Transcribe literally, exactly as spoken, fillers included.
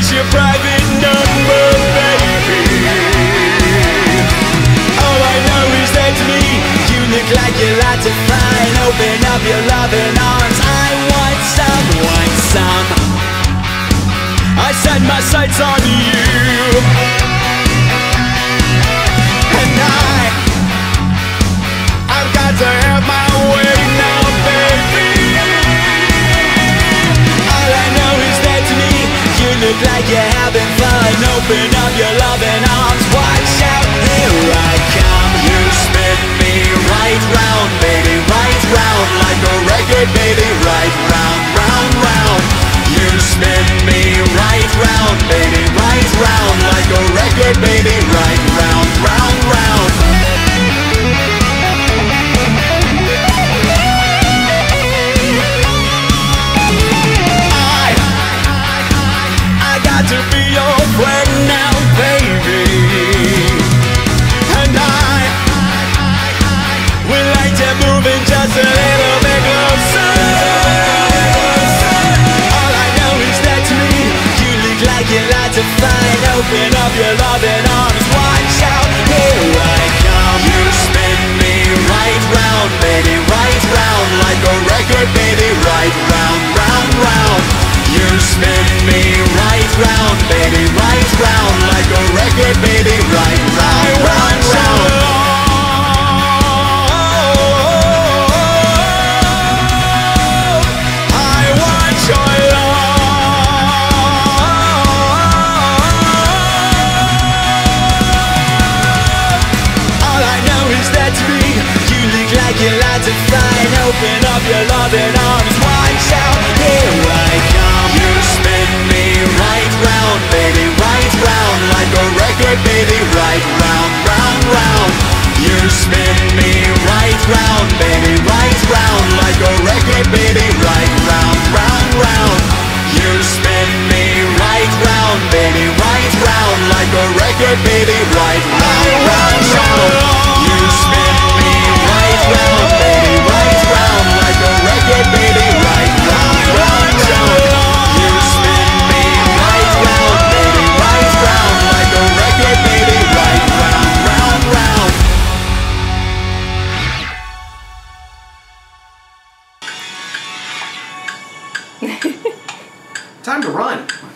is your private number, baby? All I know is that to me, you look like you like to find. Open up your loving arms. I want some, want some. I set my sights on you, and I, I've got to have my way now, baby. All I know is that to me, you look like you're having fun. Open up your loving arms. Watch out, here I come. You spin me right round, baby, right round. Like a record, baby, right round, round, round. You spin me right round, baby, right round. Like a record, baby, right round, round, round. I, I got to be your friend now, baby. And I would like to move in just a little bit closer. All I know is that to me, you look like you like to find. Open up your loving arms. Watch out, here I come. You spin me right round, baby, right round. Like a record, baby, right round, round, round. You spin me right round, baby, right round. Like a record, baby, right round, round, round. You like to find, open up your loving arms. Watch out, here I come. You spin me right round, baby, right round. Like a record, baby, right round, round, round. You spin me right round, baby, right round. Like a record, baby, right round, round, round. You spin me right round, baby, right round. Like a record, baby, right round, round, round. You spin me right round, baby, right round. Like a record, baby, right round, round, round. You spin me right round, baby, right round. Like a record, baby, right round, round, round. Time to run.